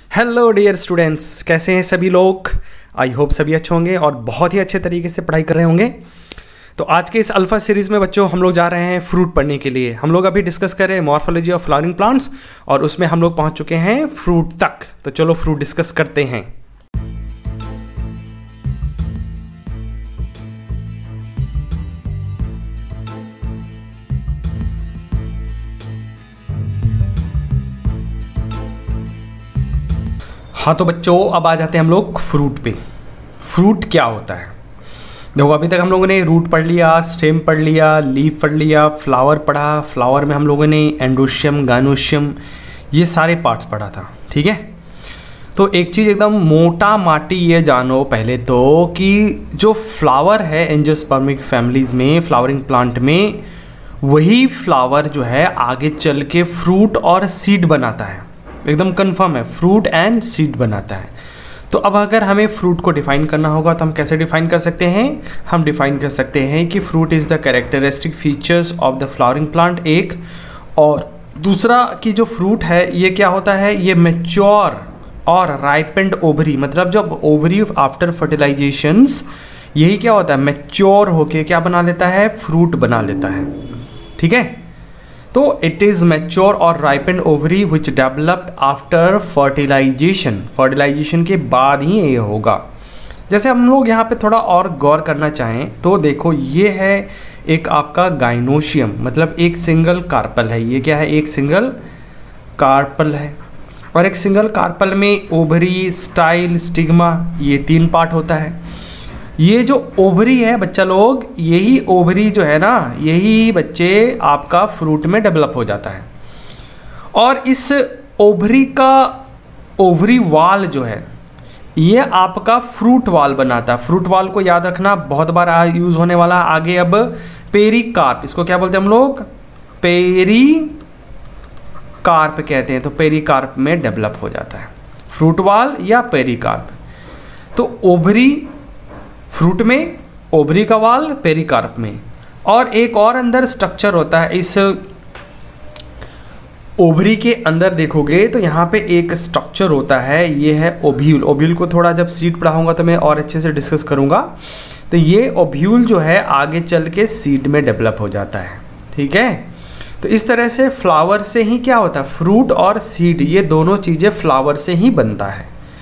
Hello dear students, कैसे हैं सभी लोग। आई होप सभी अच्छे होंगे और बहुत ही अच्छे तरीके से पढ़ाई कर रहे होंगे। तो आज के इस अल्फा सीरीज़ में बच्चों हम लोग जा रहे हैं फ्रूट पढ़ने के लिए। हम लोग अभी डिस्कस कर रहे हैं मॉर्फोलॉजी ऑफ फ्लावरिंग प्लांट्स और उसमें हम लोग पहुंच चुके हैं फ्रूट तक। तो चलो फ्रूट डिस्कस करते हैं। हाँ तो बच्चों अब आ जाते हैं हम लोग फ्रूट पे। फ्रूट क्या होता है? देखो अभी तक हम लोगों ने रूट पढ़ लिया, स्टेम पढ़ लिया, लीफ पढ़ लिया, फ्लावर पढ़ा। फ्लावर में हम लोगों ने एंडोशियम, गाइनोशियम, ये सारे पार्ट्स पढ़ा था। ठीक है, तो एक चीज़ एकदम मोटा माटी ये जानो पहले तो कि जो फ्लावर है एंजियोस्पर्मिक फैमिलीज़ में, फ्लावरिंग प्लांट में, वही फ्लावर जो है आगे चल के फ्रूट और सीड बनाता है। एकदम कंफर्म है, फ्रूट एंड सीड बनाता है। तो अब अगर हमें फ्रूट को डिफाइन करना होगा तो हम कैसे डिफाइन कर सकते हैं? हम डिफाइन कर सकते हैं कि fruit is the characteristic features of the flowering plant, एक। और दूसरा कि जो फ्रूट है ये क्या होता है, ये मैच्योर और राइपेंड ओवरी, मतलब जब ओवरी आफ्टर फर्टिलाइजेशंस यही क्या होता है, मैच्योर होके क्या बना लेता है, फ्रूट बना लेता है। ठीक है, तो इट इज़ मैच्योर और ripened ovary which developed after fertilisation. Fertilisation के बाद ही ये होगा। जैसे हम लोग यहाँ पे थोड़ा और गौर करना चाहें तो देखो ये है एक आपका गाइनोशियम, मतलब एक सिंगल कार्पल है। ये क्या है, एक सिंगल कार्पल है। और एक सिंगल कार्पल में ओवरी, स्टाइल, स्टिग्मा, ये 3 पार्ट होता है। ये जो ओवरी है बच्चा लोग, यही ओवरी जो है ना, यही बच्चे आपका फ्रूट में डेवलप हो जाता है। और इस ओवरी का ओवरी वाल जो है ये आपका फ्रूट वाल बनाता है। फ्रूट वाल को याद रखना, बहुत बार यूज़ होने वाला आगे। अब पेरिकार्प, इसको क्या बोलते हैं हम लोग, पेरिकार्प कहते हैं। तो पेरिकार्प में डेवलप हो जाता है फ्रूट वाल या पेरिकार्प। तो ओवरी फ्रूट में, ओवरी का वाल पेरिकार्प में। और एक और अंदर स्ट्रक्चर होता है इस ओवरी के अंदर, देखोगे तो यहाँ पे एक स्ट्रक्चर होता है, ये है ओव्यूल। ओव्यूल को थोड़ा जब सीड पढ़ाऊंगा तो मैं और अच्छे से डिस्कस करूँगा। तो ये ओव्यूल जो है आगे चल के सीड में डेवलप हो जाता है। ठीक है, तो इस तरह से फ्लावर से ही क्या होता है, फ्रूट और सीड, ये दोनों चीज़ें फ्लावर से ही बनता है।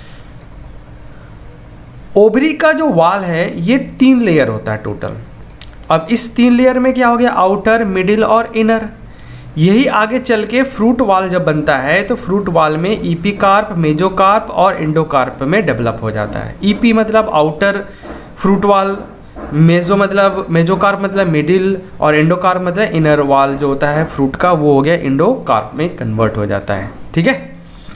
ओवरी का जो वाल है ये 3 लेयर होता है टोटल। अब इस 3 लेयर में क्या हो गया, आउटर, मिडिल और इनर। यही आगे चल के फ्रूट वाल जब बनता है तो फ्रूट वाल में ईपीकार्प, मेजोकार्प और इंडोकार्प में डेवलप हो जाता है। ईपी मतलब आउटर फ्रूट वाल, मेजोकार्प मतलब मिडिल, और इंडोकार्प मतलब इनर वाल जो होता है फ्रूट का, वो हो गया इंडोकार्प में कन्वर्ट हो जाता है। ठीक है,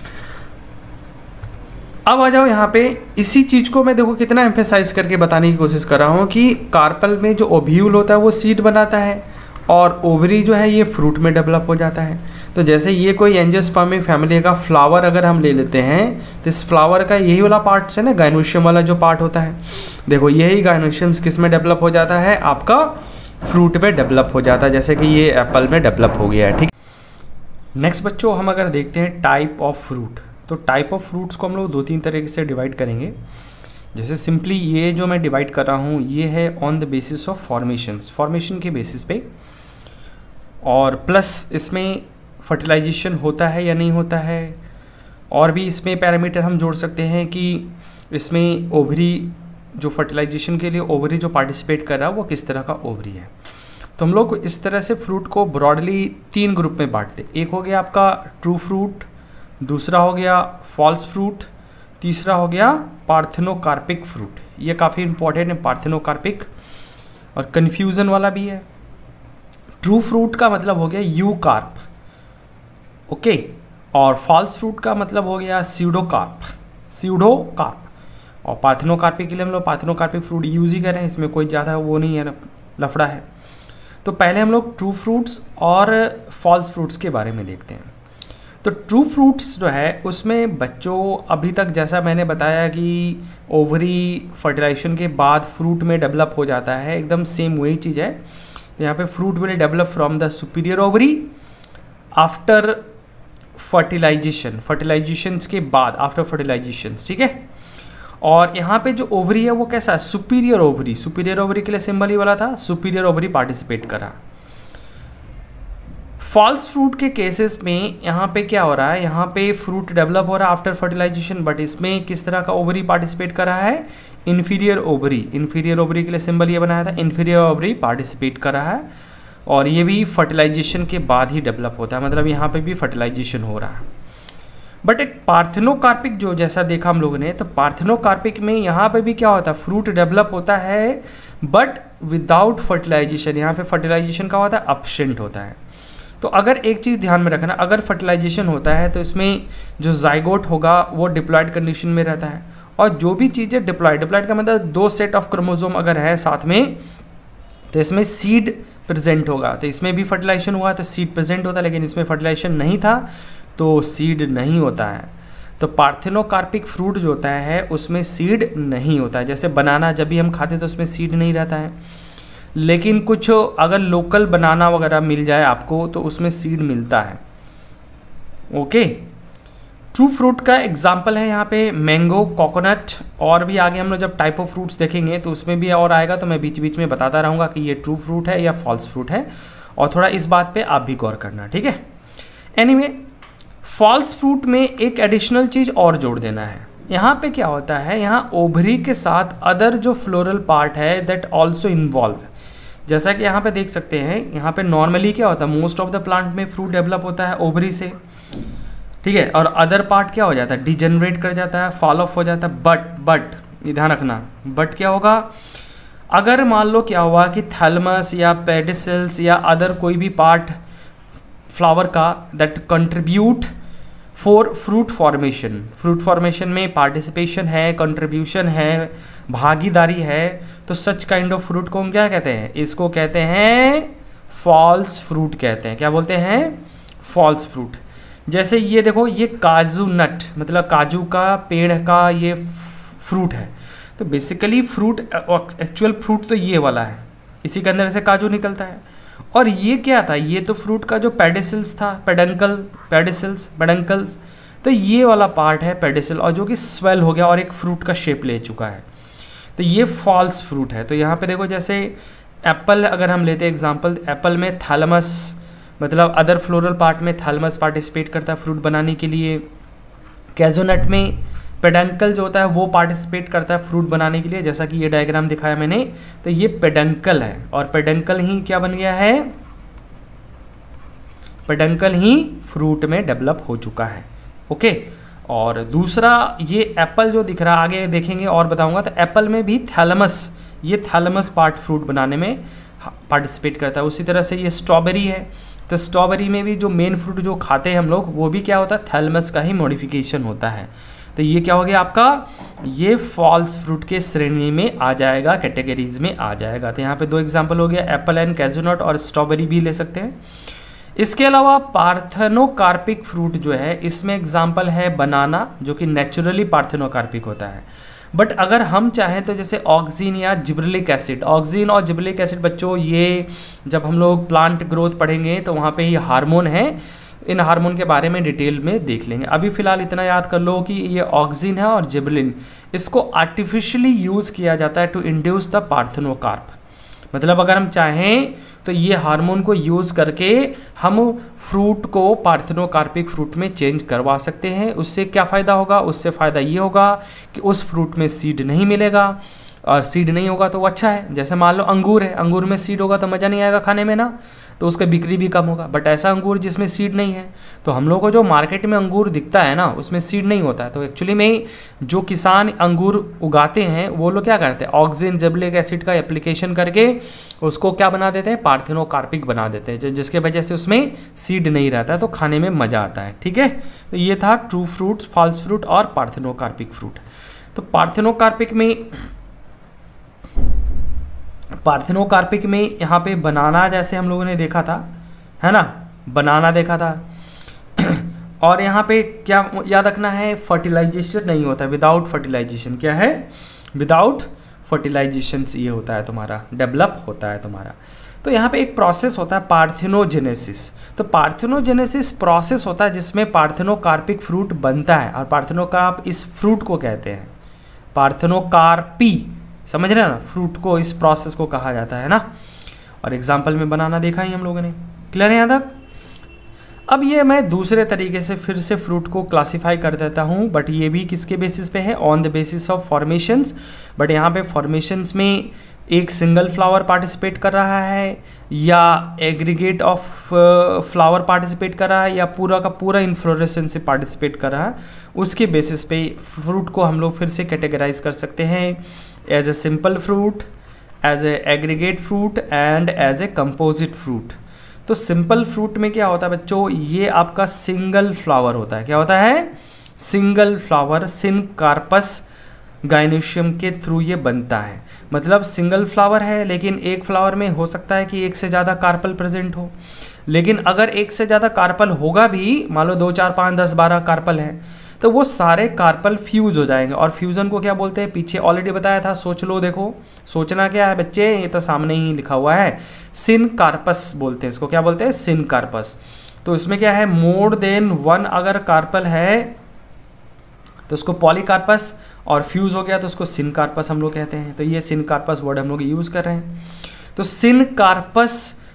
अब आ जाओ यहाँ पे। इसी चीज़ को मैं देखो कितना एम्फेसाइज करके बताने की कोशिश कर रहा हूँ कि कार्पल में जो ओव्यूल होता है वो सीड बनाता है और ओवरी जो है ये फ्रूट में डेवलप हो जाता है। तो जैसे ये कोई एंजियोस्पर्मिक फैमिली का फ्लावर अगर हम ले लेते हैं तो इस फ्लावर का यही वाला पार्ट है ना, गाइनोशियम वाला जो पार्ट होता है। देखो यही गाइनोशियम किस में डेवलप हो जाता है, आपका फ्रूट में डेवलप हो जाता है, जैसे कि ये एप्पल में डेवलप हो गया है। ठीक, नेक्स्ट बच्चों हम अगर देखते हैं टाइप ऑफ फ्रूट, तो टाइप ऑफ फ्रूट्स को हम लोग 2-3 तरीके से डिवाइड करेंगे। जैसे सिंपली ये जो मैं डिवाइड कर रहा हूँ ये है on the basis of formations, formation के बेसिस पे, और प्लस इसमें फर्टिलाइजेशन होता है या नहीं होता है। और भी इसमें पैरामीटर हम जोड़ सकते हैं कि इसमें ओवरी जो फर्टिलाइजेशन के लिए ओवरी जो पार्टिसिपेट कर रहा है वो किस तरह का ओवरी है। तो हम लोग इस तरह से फ्रूट को ब्रॉडली 3 ग्रुप में बांटते। एक हो गया आपका ट्रू फ्रूट, दूसरा हो गया फॉल्स फ्रूट, तीसरा हो गया पार्थेनोकार्पिक फ्रूट। ये काफ़ी इंपॉर्टेंट है पार्थेनोकार्पिक, और कन्फ्यूज़न वाला भी है। ट्रू फ्रूट का मतलब हो गया यूकार्प, ओके, और फॉल्स फ्रूट का मतलब हो गया स्यूडोकार्प। और पार्थेनोकार्पिक के लिए हम लोग पार्थेनोकार्पिक फ्रूट यूज़ ही कर रहे हैं, इसमें कोई ज़्यादा वो नहीं है, लफड़ा है। तो पहले हम लोग ट्रू फ्रूट्स और फॉल्स फ्रूट्स के बारे में देखते हैं। तो ट्रू फ्रूट्स जो है उसमें बच्चों अभी तक जैसा मैंने बताया कि ओवरी फर्टिलाइजेशन के बाद फ्रूट में डेवलप हो जाता है, एकदम सेम वही चीज़ है। तो यहाँ पे fruit will develop from the superior ovary after fertilisation के बाद, आफ्टर फर्टिलाइजेशन, ठीक है। और यहाँ पे जो ओवरी है वो कैसा है, सुपीरियर ओवरी के लिए सिंबल ही वाला था, सुपीरियर ओवरी पार्टिसिपेट करा। फॉल्स फ्रूट के केसेस में यहाँ पे क्या हो रहा है, यहाँ पे फ्रूट डेवलप हो रहा है आफ्टर फर्टिलाइजेशन, बट इसमें किस तरह का ओवरी पार्टिसिपेट कर रहा है, इन्फीरियर ओवरी के लिए सिंबल ये बनाया था, इन्फीरियर ओवरी पार्टिसिपेट कर रहा है। और ये भी फर्टिलाइजेशन के बाद ही डेवलप होता है, मतलब यहाँ पे भी फर्टिलाइजेशन हो रहा है। बट एक पार्थेनोकार्पिक जो जैसा देखा हम लोगों ने, तो पार्थेनोकार्पिक में यहाँ पे भी क्या होता है, फ्रूट डेवलप होता है बट विदाउट फर्टिलाइजेशन। यहाँ पे फर्टिलाइजेशन का होता है, एब्सेंट होता है। तो अगर एक चीज़ ध्यान में रखना, अगर फर्टिलाइजेशन होता है तो इसमें जो जाइगोट होगा वो डिप्लॉयड कंडीशन में रहता है, और जो भी चीज़ें डिप्लॉयड का मतलब 2 सेट ऑफ क्रोमोसोम अगर है साथ में, तो इसमें सीड प्रेजेंट होगा। तो इसमें भी फर्टिलाइजेशन हुआ तो सीड प्रेजेंट होता है, लेकिन इसमें फर्टिलाइजेशन नहीं था तो सीड नहीं होता है। तो पार्थेनोकार्पिक फ्रूट जो होता है उसमें सीड नहीं होता है। जैसे बनाना जब भी हम खाते तो उसमें सीड नहीं रहता है, लेकिन कुछ अगर लोकल बनाना वगैरह मिल जाए आपको तो उसमें सीड मिलता है। ओके, ट्रू फ्रूट का एग्जाम्पल है यहाँ पे मैंगो, कोकोनट, और भी आगे हम लोग जब टाइप ऑफ फ्रूट्स देखेंगे तो उसमें भी और आएगा, तो मैं बीच बीच में बताता रहूँगा कि ये ट्रू फ्रूट है या फॉल्स फ्रूट है, और थोड़ा इस बात पे आप भी गौर करना, ठीक है। एनीवे, फॉल्स फ्रूट में एक एडिशनल चीज़ और जोड़ देना है। यहाँ पे क्या होता है, यहाँ ओवरी के साथ अदर जो फ्लोरल पार्ट है दैट ऑल्सो इन्वॉल्व। जैसा कि यहाँ पे देख सकते हैं, यहाँ पे नॉर्मली क्या होता है, मोस्ट ऑफ द प्लांट में फ्रूट डेवलप होता है ओवरी से, ठीक है, और अदर पार्ट क्या हो जाता है, डिजेनरेट कर जाता है, फॉल ऑफ हो जाता है। बट ये ध्यान रखना, बट क्या होगा, अगर मान लो क्या हुआ कि थैलमस या पेडिसल्स या अदर कोई भी पार्ट फ्लावर का that contribute for fruit formation में पार्टिसिपेशन है, कंट्रीब्यूशन है, भागीदारी है, तो सच काइंड ऑफ फ्रूट को हम क्या कहते हैं, इसको कहते हैं फॉल्स फ्रूट कहते हैं। क्या बोलते हैं, फॉल्स फ्रूट। जैसे ये देखो, ये काजू नट मतलब काजू का पेड़ का ये फ्रूट है, तो बेसिकली फ्रूट, एक्चुअल फ्रूट तो ये वाला है, इसी के अंदर से काजू निकलता है। और ये क्या था, ये तो फ्रूट का जो पेडिसल्स था, पेडंकल्स, तो ये वाला पार्ट है पेडिसल, और जो कि स्वेल हो गया और एक फ्रूट का शेप ले चुका है, तो ये फॉल्स फ्रूट है। तो यहाँ पे देखो, जैसे एप्पल अगर हम लेते हैं एग्जांपल, एप्पल में थैलमस मतलब अदर फ्लोरल पार्ट में थैलमस पार्टिसिपेट करता है फ्रूट बनाने के लिए। कैजोनट में पेडंकल जो होता है वो पार्टिसिपेट करता है फ्रूट बनाने के लिए, जैसा कि ये डायग्राम दिखाया मैंने, तो ये पेडंकल है, और पेडंकल ही क्या बन गया है, पेडंकल ही फ्रूट में डेवलप हो चुका है। ओके, और दूसरा ये एप्पल जो दिख रहा है, आगे देखेंगे और बताऊंगा, तो एप्पल में भी थैलमस, ये थैलमस पार्ट फ्रूट बनाने में पार्टिसिपेट करता है। उसी तरह से ये स्ट्रॉबेरी है, तो स्ट्रॉबेरी में भी जो मेन फ्रूट जो खाते हैं हम लोग, वो भी क्या होता है, थैलमस का ही मॉडिफिकेशन होता है। तो ये क्या हो गया आपका, ये फॉल्स फ्रूट के श्रेणी में आ जाएगा, कैटेगरीज में आ जाएगा। तो यहाँ पे 2 एग्जांपल हो गया, एप्पल एंड कैजुनट, और स्ट्रॉबेरी भी ले सकते हैं। इसके अलावा पार्थेनोकार्पिक फ्रूट जो है, इसमें एग्जांपल है बनाना, जो कि नेचुरली पार्थेनोकार्पिक होता है। बट अगर हम चाहें तो जैसे ऑक्सीन या जिब्रेलिक एसिड, ऑक्सीन और जिब्रेलिक एसिड बच्चों, ये जब हम लोग प्लांट ग्रोथ पढ़ेंगे तो वहाँ पे ये हार्मोन है, इन हार्मोन के बारे में डिटेल में देख लेंगे। अभी फ़िलहाल इतना याद कर लो कि ये ऑक्सीन है और जिब्रेलिन, इसको आर्टिफिशियली यूज़ किया जाता है टू इंड्यूस द पार्थेनोकार्प। मतलब अगर हम चाहें तो ये हार्मोन को यूज़ करके हम फ्रूट को पार्थेनोकार्पिक फ्रूट में चेंज करवा सकते हैं। उससे क्या फ़ायदा होगा, उससे फ़ायदा ये होगा कि उस फ्रूट में सीड नहीं मिलेगा, और सीड नहीं होगा तो वो अच्छा है। जैसे मान लो अंगूर है, अंगूर में सीड होगा तो मज़ा नहीं आएगा खाने में ना, तो उसका बिक्री भी कम होगा। बट ऐसा अंगूर जिसमें सीड नहीं है, तो हम लोगों को जो मार्केट में अंगूर दिखता है ना, उसमें सीड नहीं होता है। तो एक्चुअली में जो किसान अंगूर उगाते हैं वो लोग क्या करते हैं, ऑक्सीन जिब्रेलिक एसिड का एप्लीकेशन करके उसको क्या बना देते हैं, पार्थेनोकार्पिक बना देते हैं, जिसके वजह से उसमें सीड नहीं रहता है, तो खाने में मज़ा आता है। ठीक है, तो ये था ट्रू फ्रूट, फॉल्स फ्रूट और पार्थेनोकार्पिक फ्रूट। तो पार्थेनोकार्पिक में यहाँ पे बनाना जैसे हम लोगों ने देखा था, है ना, बनाना देखा था। और यहाँ पे क्या याद रखना है, फर्टिलाइजेशन नहीं होता, विदाउट फर्टिलाइजेशन। क्या है, विदाउट फर्टिलाइजेशन से ये होता है तुम्हारा, डेवलप होता है तुम्हारा। तो यहाँ पे एक प्रोसेस होता है पार्थेनोजेनेसिस। तो पार्थेनोजेनेसिस प्रोसेस होता है जिसमें पार्थेनोकार्पिक फ्रूट बनता है, और पार्थेनोकार्प इस फ्रूट को कहते हैं, पार्थेनोकार्पी, समझ रहे हैं ना, फ्रूट को, इस प्रोसेस को कहा जाता है ना। और एग्जाम्पल में बनाना देखा ही हम लोगों ने, क्लियर है यहाँ तक। अब ये मैं दूसरे तरीके से फिर से फ्रूट को क्लासिफाई कर देता हूँ, बट ये भी किसके बेसिस पे है, on the basis of formations. But यहाँ पे फॉर्मेशंस में एक सिंगल फ्लावर पार्टिसिपेट कर रहा है, या एग्रीगेट ऑफ फ्लावर पार्टिसिपेट कर रहा है, या पूरा का पूरा इन्फ्लोरेसेंस से पार्टिसिपेट कर रहा है, उसके बेसिस पे फ्रूट को हम लोग फिर से कैटेगराइज कर सकते हैं as a simple fruit, as a aggregate fruit and as a composite fruit. तो सिंपल फ्रूट में क्या होता है बच्चों, ये आपका सिंगल फ्लावर होता है। क्या होता है, सिंगल फ्लावर, सिनकार्पस गाइनोशियम के थ्रू ये बनता है। मतलब सिंगल फ्लावर है, लेकिन एक फ्लावर में हो सकता है कि एक से ज़्यादा कार्पल प्रेजेंट हो। लेकिन अगर एक से ज़्यादा कार्पल होगा भी, मान लो 2, 4, 5, 10, 12 कार्पल हैं, तो वो सारे कार्पल फ्यूज हो जाएंगे। और फ्यूज़न को क्या बोलते हैं, पीछे ऑलरेडी बताया था, सोच लो, देखो सोचना क्या है बच्चे, ये तो सामने ही लिखा हुआ है, सिनकार्पस बोलते हैं इसको। क्या बोलते हैं, सिनकार्पस। तो इसमें क्या है, मोर देन 1 अगर कार्पल है तो उसको पॉलीकार्पस, और फ्यूज हो गया तो उसको सिनकार्पस हम लोग कहते हैं। तो ये सिनकार्पस वर्ड हम लोग यूज़ कर रहे हैं। तो सिनकार्पस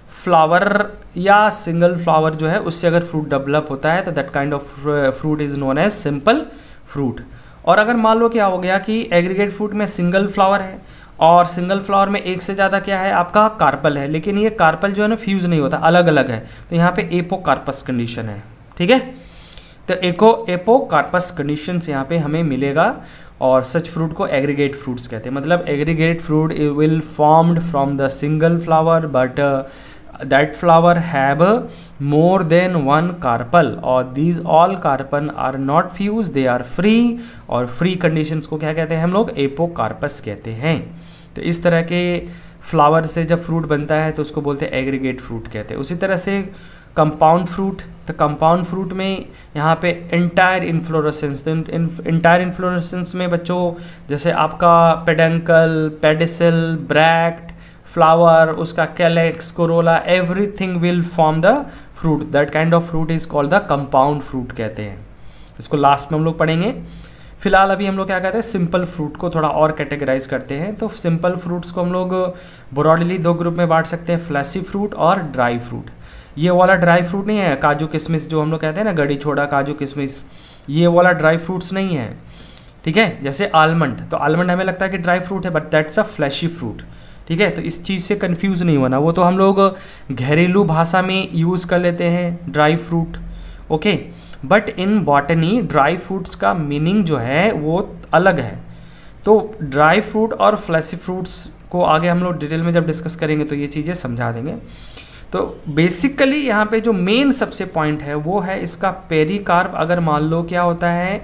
फ्लावर या सिंगल फ्लावर जो है, उससे अगर फ्रूट डेवलप होता है तो that kind of fruit is known as simple fruit. और अगर मान लो क्या हो गया कि एग्रीगेट फ्रूट में सिंगल फ्लावर है, और सिंगल फ्लावर में एक से ज़्यादा क्या है आपका कार्पल है, लेकिन ये कार्पल जो है ना फ्यूज नहीं होता, अलग अलग है, तो यहाँ पे एपोकार्पस कंडीशन है। ठीक है, तो एपोकार्पस कंडीशन यहाँ पे हमें मिलेगा, और सच फ्रूट को एग्रीगेट फ्रूट्स कहते हैं। मतलब aggregate fruit will formed from the single flower, but that flower have more than 1 carpel, or these all carpel are not fused, they are free, और free conditions को क्या कहते हैं हम लोग, एपोकार्पस कहते हैं। तो इस तरह के फ्लावर से जब फ्रूट बनता है तो उसको बोलते हैं एग्रीगेट फ्रूट कहते हैं। उसी तरह से कंपाउंड फ्रूट, तो कंपाउंड फ्रूट में यहाँ पे एंटायर इन्फ्लोरेसेंस, तो एंटायर इन्फ्लोरेसेंस में बच्चों जैसे आपका पेडंकल, पेडिसल, ब्रैक्ट, फ्लावर, उसका calyx, corolla, everything will form the fruit. That kind of fruit is called the compound fruit कहते हैं। इसको लास्ट में हम लोग पढ़ेंगे। फिलहाल अभी हम लोग क्या कहते हैं, सिंपल फ्रूट को थोड़ा और कैटेगराइज करते हैं। तो सिंपल फ्रूट्स को हम लोग ब्रॉडली 2 ग्रुप में बांट सकते हैं, फ्लैसी फ्रूट और ड्राई फ्रूट। ये वाला ड्राई फ्रूट नहीं है, काजू किशमिश जो हम लोग कहते हैं ना, गड़ी छोड़ा काजू किशमिश, ये वाला ड्राई फ्रूट्स नहीं है। ठीक है, जैसे आलमंड, तो आलमंड हमें लगता है कि ड्राई फ्रूट है, but that's a fleshy fruit. ठीक है, तो इस चीज़ से कंफ्यूज नहीं होना, वो तो हम लोग घरेलू भाषा में यूज़ कर लेते हैं dry fruit. Okay, but in botany dry fruits का मीनिंग जो है वो अलग है। तो ड्राई फ्रूट और फ्लैशी फ्रूट्स को आगे हम लोग डिटेल में जब डिस्कस करेंगे तो ये चीज़ें समझा देंगे। तो बेसिकली यहाँ पे जो मेन सबसे पॉइंट है वो है इसका पेरिकार्प। अगर मान लो क्या होता है,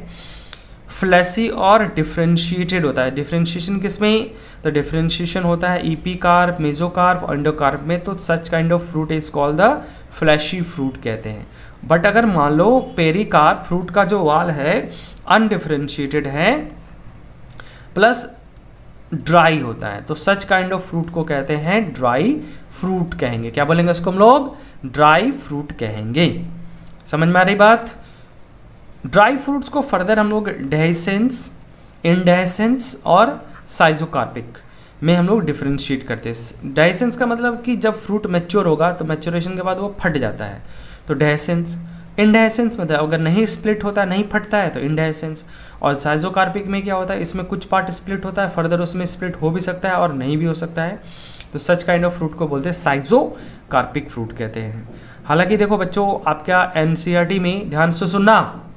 फ्लैशी और डिफ्रेंशिएटेड होता है। डिफ्रेंशिएशन किसमें, तो डिफ्रेंशिएशन होता है ईपीकार्प, मेसोकार्प, एंडोकार्प में। तो such kind of fruit is called the fleshy fruit कहते हैं। बट अगर मान लो पेरिकार्प, फ्रूट का जो वाल है अनडिफ्रेंशिएटेड है प्लस ड्राई होता है, तो सच काइंड ऑफ फ्रूट को कहते हैं ड्राई फ्रूट कहेंगे। क्या बोलेंगे इसको हम लोग, ड्राई फ्रूट कहेंगे। समझ में आ रही बात। ड्राई फ्रूट्स को फर्दर हम लोग डेहिसेंस, इंडेहिसेंस और साइजोकार्पिक में हम लोग डिफ्रेंशिएट करते हैं। डेहिसेंस का मतलब कि जब फ्रूट मैच्योर होगा तो मैच्योरेशन के बाद वो फट जाता है, तो डेहिसेंस। इंडेहिसेंस मतलब अगर नहीं स्प्लिट होता, नहीं फटता है, तो इंडेहिसेंस। और साइजोकार्पिक में क्या होता है, इसमें कुछ पार्ट स्प्लिट होता है, फर्दर उसमें स्प्लिट हो भी सकता है और नहीं भी हो सकता है। तो सच काइंड ऑफ फ्रूट को बोलते हैं साइजोकार्पिक फ्रूट कहते हैं। हालांकि देखो बच्चों, आपका एनसीईआरटी में ध्यान से सुनना,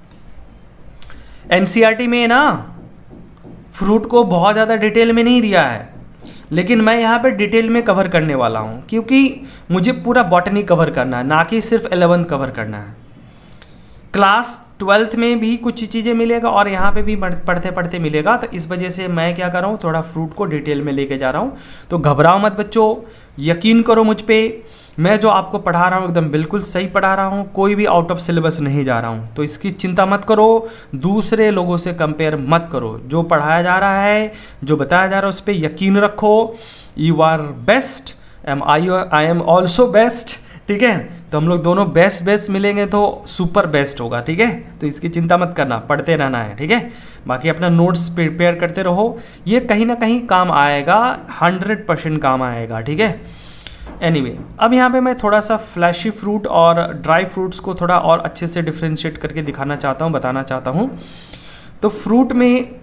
एनसीईआरटी में ना फ्रूट को बहुत ज़्यादा डिटेल में नहीं दिया है, लेकिन मैं यहाँ पे डिटेल में कवर करने वाला हूँ, क्योंकि मुझे पूरा बॉटनी कवर करना है, ना कि सिर्फ 11th कवर करना है। क्लास 12th में भी कुछ चीज़ें मिलेगा और यहाँ पे भी पढ़ते पढ़ते मिलेगा। तो इस वजह से मैं क्या कर रहा हूँ, थोड़ा फ्रूट को डिटेल में लेके जा रहा हूँ। तो घबराओ मत बच्चों, यकीन करो मुझ पे, मैं जो आपको पढ़ा रहा हूँ एकदम बिल्कुल सही पढ़ा रहा हूँ, कोई भी आउट ऑफ सिलेबस नहीं जा रहा हूँ। तो इसकी चिंता मत करो, दूसरे लोगों से कंपेयर मत करो। जो पढ़ाया जा रहा है, जो बताया जा रहा है, उस पर यकीन रखो। You are best I am also best, ठीक है। तो हम लोग दोनों बेस्ट मिलेंगे तो सुपर बेस्ट होगा, ठीक है। तो इसकी चिंता मत करना, पढ़ते रहना है, ठीक है। बाकी अपना नोट्स प्रिपेयर करते रहो, ये कहीं ना कहीं काम आएगा, 100% काम आएगा, ठीक है। एनीवे, अब यहाँ पे मैं थोड़ा सा फ्लैशी फ्रूट और ड्राई फ्रूट्स को थोड़ा और अच्छे से डिफ्रेंशिएट करके दिखाना चाहता हूँ, बताना चाहता हूँ। तो फ्रूट में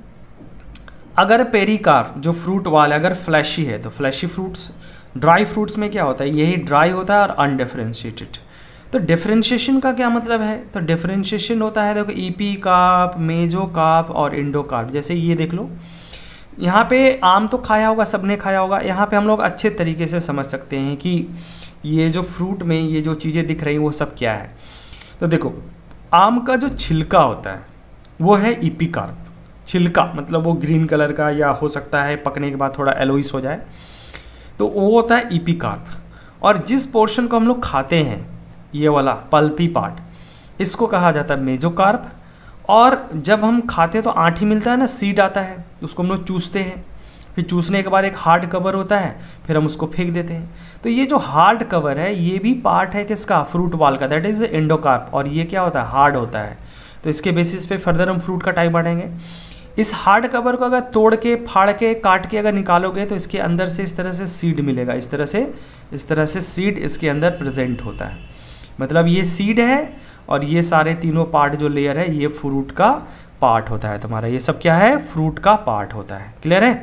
अगर पेरिकार्प जो फ्रूट वाला अगर फ्लैशी है तो फ्लैशी फ्रूट्स, ड्राई फ्रूट्स में क्या होता है, यही ड्राई होता है और अनडिफ्रेंशिएटेड। तो डिफ्रेंशिएशन का क्या मतलब है, तो डिफ्रेंशिएशन होता है, देखो ईपी कार्प, मेजो कार्प और इंडो कार्प। जैसे ये देख लो, यहाँ पे आम तो खाया होगा, सबने खाया होगा। यहाँ पे हम लोग अच्छे तरीके से समझ सकते हैं कि ये जो फ्रूट में ये जो चीज़ें दिख रही हैं वो सब क्या है। तो देखो, आम का जो छिलका होता है वो है ईपी कार्प। छिलका मतलब वो ग्रीन कलर का, या हो सकता है पकने के बाद थोड़ा एलोइस हो जाए, तो वो होता है ईपी कार्प। और जिस पोर्शन को हम लोग खाते हैं, ये वाला पल्पी पार्ट, इसको कहा जाता है मेजो कार्प। और जब हम खाते हैं तो आँठी मिलता है ना, सीड आता है, उसको हम लोग चूसते हैं, फिर चूसने के बाद एक हार्ड कवर होता है, फिर हम उसको फेंक देते हैं। तो ये जो हार्ड कवर है ये भी पार्ट है किसका, फ्रूट वाल का, दैट इज एंडोकार्प। और ये क्या होता है, हार्ड होता है। तो इसके बेसिस पे फर्दर हम फ्रूट का टाइप बढ़ेंगे। इस हार्ड कवर को अगर तोड़ के, फाड़ के, काट के अगर निकालोगे तो इसके अंदर से इस तरह से सीड मिलेगा, इस तरह से सीड इसके अंदर प्रेजेंट होता है। मतलब ये सीड है और ये सारे तीनों पार्ट जो लेयर है ये फ्रूट का पार्ट होता है तुम्हारा। ये सब क्या है, फ्रूट का पार्ट होता है। क्लियर है।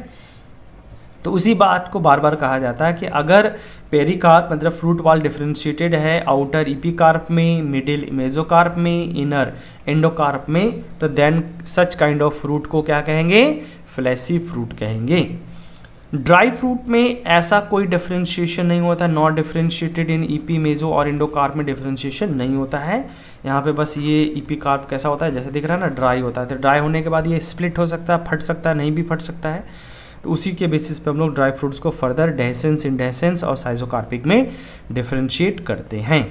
तो उसी बात को बार बार कहा जाता है कि अगर पेरिकार्प मतलब फ्रूट वाल डिफ्रेंशिएटेड है, आउटर ईपीकार्प में, मिडिल मेजोकार्प में, इनर एंडोकार्प में, तो then such kind of fruit को क्या कहेंगे, फ्लैशी फ्रूट कहेंगे। ड्राई फ्रूट में ऐसा कोई डिफ्रेंशिएशन नहीं होता, not differentiated in epi, meso और एंडोकार्प में डिफ्रेंशिएशन नहीं होता है। यहाँ पे बस ये ईपीकार्प कैसा होता है, जैसे दिख रहा है ना, ड्राई होता है। तो ड्राई होने के बाद ये स्प्लिट हो सकता है, फट सकता है, नहीं भी फट सकता है। तो उसी के बेसिस पे हम लोग ड्राई फ्रूट्स को फर्दर डेसेंस, इंडेसेंस और साइजोकार्पिक में डिफरेंशिएट करते हैं।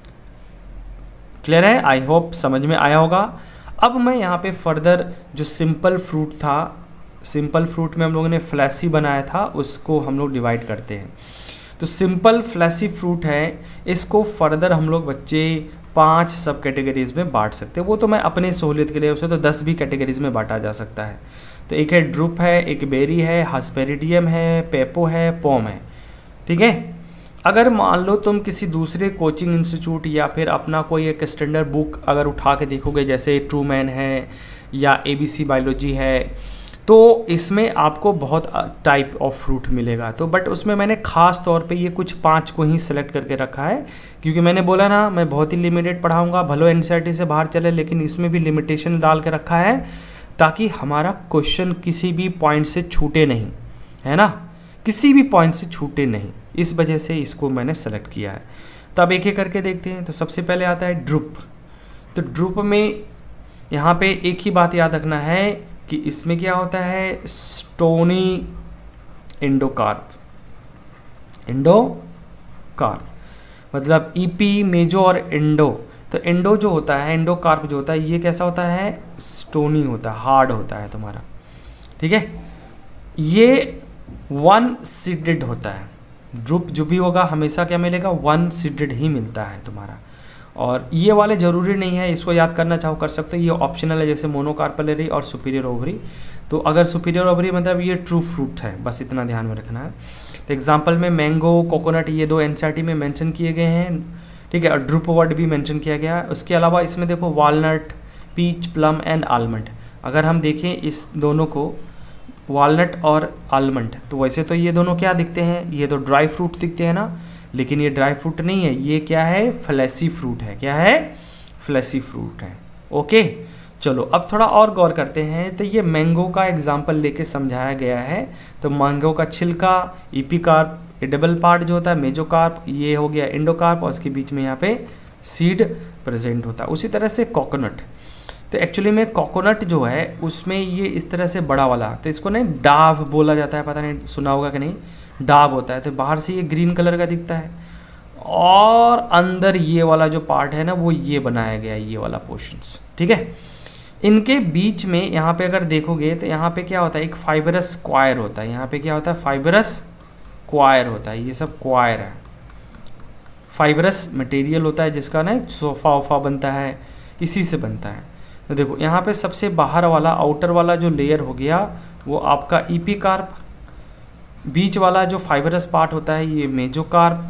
क्लियर है, आई होप समझ में आया होगा। अब मैं यहाँ पे फर्दर जो सिंपल फ्रूट था, सिंपल फ्रूट में हम लोगों ने फ्लैशी बनाया था, उसको हम लोग डिवाइड करते हैं। तो सिंपल फ्लैशी फ्रूट है, इसको फर्दर हम लोग बच्चे 5 सब कैटेगरीज में बांट सकते हैं। वो तो मैं अपने सहूलियत के लिए, उसे तो 10 भी कैटेगरीज में बांटा जा सकता है। तो एक है ड्रुप है, एक बेरी है, हस्पेरिडियम है, पेपो है, पोम है, ठीक है। अगर मान लो तुम किसी दूसरे कोचिंग इंस्टीट्यूट या फिर अपना कोई एक स्टैंडर्ड बुक अगर उठा के देखोगे, जैसे ट्रूमैन है या ABC बायोलॉजी है, तो इसमें आपको बहुत टाइप ऑफ फ्रूट मिलेगा। तो बट उसमें मैंने ख़ास तौर पे ये कुछ 5 को ही सिलेक्ट करके रखा है, क्योंकि मैंने बोला ना मैं बहुत ही लिमिटेड पढ़ाऊँगा, भलो NCERT से बाहर चले, लेकिन इसमें भी लिमिटेशन डाल के रखा है ताकि हमारा क्वेश्चन किसी भी पॉइंट से छूटे नहीं, है ना, किसी भी पॉइंट से छूटे नहीं। इस वजह से इसको मैंने सेलेक्ट किया है। तो अब एक एक करके देखते हैं। तो सबसे पहले आता है ड्रुप। तो ड्रुप में यहाँ पे एक ही बात याद रखना है कि इसमें क्या होता है, स्टोनी एंडोकार्प। एंडोकार्प मतलब ईपी, मेजो और एंडो। तो एंडो जो होता है, एंडोकार्प जो होता है, ये कैसा होता है, स्टोनी होता है, हार्ड होता है तुम्हारा, ठीक है। ये 1 सीडेड होता है। ड्रुप जो भी होगा हमेशा क्या मिलेगा, 1 सीडेड ही मिलता है तुम्हारा। और ये वाले ज़रूरी नहीं है, इसको याद करना चाहो कर सकते हो, ये ऑप्शनल है, जैसे मोनोकार्पलरी और सुपीरियर ओवरी। तो अगर सुपीरियर ओवरी मतलब ये ट्रू फ्रूट है, बस इतना ध्यान में रखना है। तो एग्जाम्पल में मैंगो, कोकोनट, ये 2 NCERT में मेंशन किए गए हैं, ठीक है। और ड्रुप वर्ड भी मेंशन किया गया है। उसके अलावा इसमें देखो walnut, peach, plum and almond. अगर हम देखें इस दोनों को, वालनट और आलमंड, तो वैसे तो ये दोनों क्या दिखते हैं, ये तो ड्राई फ्रूट दिखते हैं ना, लेकिन ये ड्राई फ्रूट नहीं है, ये क्या है, फ्लैशी फ्रूट है। क्या है, फ्लैशी फ्रूट है। ओके, चलो अब थोड़ा और गौर करते हैं। तो ये मैंगो का एग्जाम्पल लेके समझाया गया है। तो मैंगो का छिलका, ईपीकार्प, एडिबल पार्ट जो होता है मेजोकार्प, ये हो गया एंडोकार्प, और उसके बीच में यहाँ पे सीड प्रेजेंट होता है। उसी तरह से कोकोनट। तो एक्चुअली में कोकोनट जो है उसमें ये इस तरह से बड़ा वाला, तो इसको नहीं डाब बोला जाता है, पता नहीं सुना होगा कि नहीं, डाब होता है। तो बाहर से ये ग्रीन कलर का दिखता है और अंदर ये वाला जो पार्ट है ना, वो ये बनाया गया है, ये वाला पोर्शंस, ठीक है। इनके बीच में यहाँ पे अगर देखोगे तो यहाँ पे क्या होता है, एक फाइबरस क्वायर होता है। यहाँ पे क्या होता है, फाइबरस क्वायर होता है, ये सब क्वायर है। फाइबरस मटेरियल होता है जिसका ना सोफा वोफा बनता है, इसी से बनता है। तो देखो यहाँ पे सबसे बाहर वाला आउटर वाला जो लेयर हो गया वो आपका इपीकार्प, बीच वाला जो फाइबरस पार्ट होता है ये मेजोकार्प,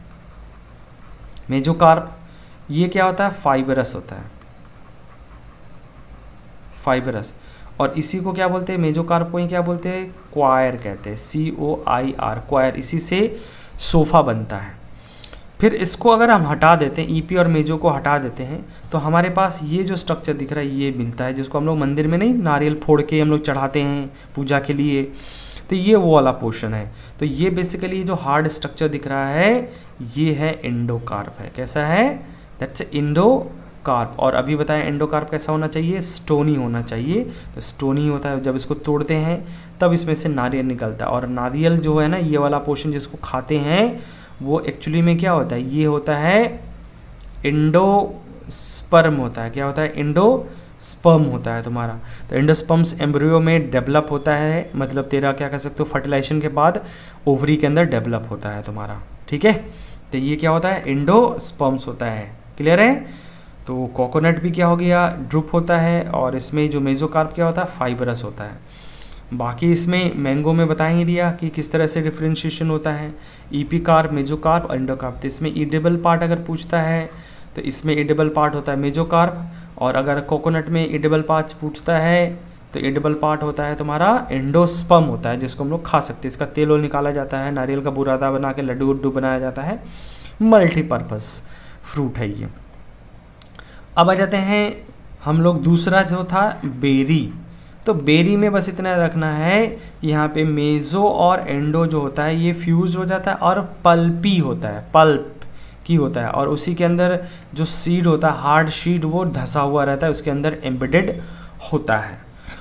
ये क्या होता है, फाइबरस होता है, फाइबरस। और इसी को क्या बोलते हैं, मेजोकार्प को ही क्या बोलते हैं, क्वायर कहते हैं, COIR, क्वायर। इसी से सोफा बनता है। फिर इसको अगर हम हटा देते हैं, ईपी और मेजो को हटा देते हैं, तो हमारे पास ये जो स्ट्रक्चर दिख रहा है ये मिलता है, जिसको हम लोग मंदिर में नहीं नारियल फोड़ के हम लोग चढ़ाते हैं पूजा के लिए, तो ये वो वाला पोर्शन है। तो ये बेसिकली जो हार्ड स्ट्रक्चर दिख रहा है ये है एंडोकार्प है। कैसा है, दैट्स एंडोकार्प। और अभी बताएं एंडोकार्प कैसा होना चाहिए, स्टोनी होना चाहिए। तो स्टोनी होता है, जब इसको तोड़ते हैं तब इसमें से नारियल निकलता है। और नारियल जो है ना, ये वाला पोर्शन जिसको खाते हैं वो एक्चुअली में क्या होता है, ये होता है एंडोस्पर्म होता है। क्या होता है, एंडोस्पर्म होता है तुम्हारा। तो एंडोस्पर्म्स एम्ब्रियो में डेवलप होता है, मतलब तेरा क्या कह सकते हो, फर्टिलाइजेशन के बाद ओवरी के अंदर डेवलप होता है तुम्हारा। ठीक है, तो ये क्या होता है, एंडोस्पर्म्स होता है। क्लियर है। तो कोकोनट भी क्या हो गया, ड्रुप होता है। और इसमें जो मेजोकार्प क्या होता है, फाइबरस होता है। बाकी इसमें मैंगो में बता ही दिया कि किस तरह से डिफ्रेंशिएशन होता है, ईपीकार्प, मेजोकार्प, एंडोकार्प। तो इसमें ईडेबल पार्ट अगर पूछता है तो इसमें ईडेबल पार्ट होता है मेजोकार्प। और अगर कोकोनट में ईडेबल पार्ट पूछता है तो ईडेबल पार्ट होता है तुम्हारा एंडोस्पर्म होता है, जिसको हम लोग खा सकते हैं। इसका तेल निकाला जाता है, नारियल का बुरादा बना के लड्डू उड्डू बनाया जाता है। मल्टीपर्पज़ फ्रूट है ये। अब आ जाते हैं हम लोग दूसरा जो था बेरी। तो बेरी में बस इतना रखना है, यहाँ पे मेजो और एंडो जो होता है ये फ्यूज हो जाता है और पल्पी होता है, पल्प की होता है। और उसी के अंदर जो सीड होता है, हार्ड सीड, वो धंसा हुआ रहता है, उसके अंदर एम्बेडेड होता है।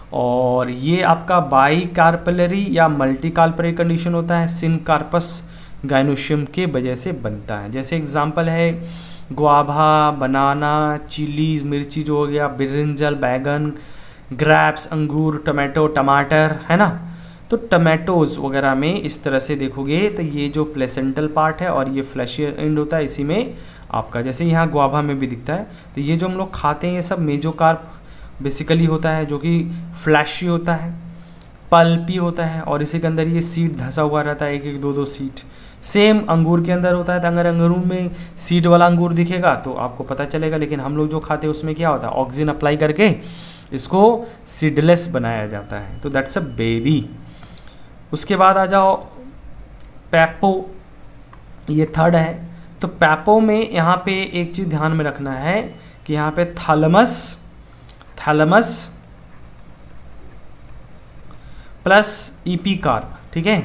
और ये आपका बाई कार्पेलरी या मल्टी कार्पेलरी कंडीशन होता है, सिनकार्पस गाइनोशियम के वजह से बनता है। जैसे एग्जांपल है गुआभा, बनाना, चिली मिर्ची जो हो गया, ब्रिंजल, बैगन, ग्रैप्स, अंगूर, टमाटो, टमाटर, है ना। तो टमाटोज वगैरह में इस तरह से देखोगे तो ये जो प्लेसेंटल पार्ट है और ये फ्लैशी एंड होता है, इसी में आपका जैसे यहाँ गुआभा में भी दिखता है। तो ये जो हम लोग खाते हैं ये सब मेजोकार्प बेसिकली होता है, जो कि फ्लैशी होता है, पल्पी होता है। और इसी के अंदर ये सीड धंसा हुआ रहता है, एक एक दो दो सीड। सेम अंगूर के अंदर होता है। तो अगर अंगूर में सीड वाला अंगूर दिखेगा तो आपको पता चलेगा, लेकिन हम लोग जो खाते हैं उसमें क्या होता है, ऑक्सीजन अप्लाई करके इसको सीडलेस बनाया जाता है। तो दैट्स अ बेरी। उसके बाद आ जाओ पैपो, ये थर्ड है। तो पैपो में यहाँ पे एक चीज़ ध्यान में रखना है कि यहाँ पे थैलेमस प्लस ईपीकार्प, ठीक है,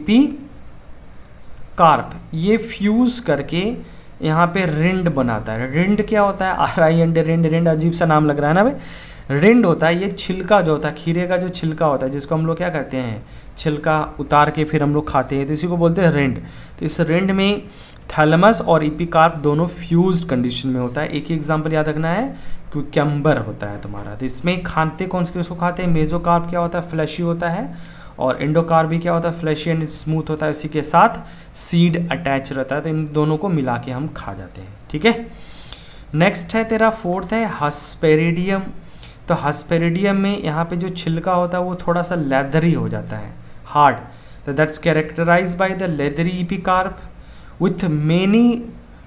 ईपीकार्प ये फ्यूज करके यहाँ पे रिंड बनाता है। रिंड क्या होता है, RIND, रिंड। रिंड अजीब सा नाम लग रहा है ना भाई। रिंड होता है ये छिलका जो होता है, खीरे का जो छिलका होता है, जिसको हम लोग क्या करते हैं, छिलका उतार के फिर हम लोग खाते हैं, तो इसी को बोलते हैं रिंड। तो इस रिंड में थैलेमस और ईपीकार्प दोनों फ्यूज्ड कंडीशन में होता है। एक ही एग्जांपल याद रखना है, क्यूकम्बर होता है तुम्हारा। तो इसमें खाते कौन से उसको खाते हैं, मेजोकार्प क्या होता है, फ्लैशी होता है। और एंडोकार्प भी क्या होता है, फ्लैशी एंड स्मूथ होता है, इसी के साथ सीड अटैच रहता है। तो इन दोनों को मिला के हम खा जाते हैं, ठीक है। नेक्स्ट है तेरा फोर्थ है हस्पेरिडियम। तो हस्पेरिडियम में यहाँ पे जो छिलका होता है वो थोड़ा सा लेदरी हो जाता है, हार्ड। तो that's characterised by the leathery epicarp with many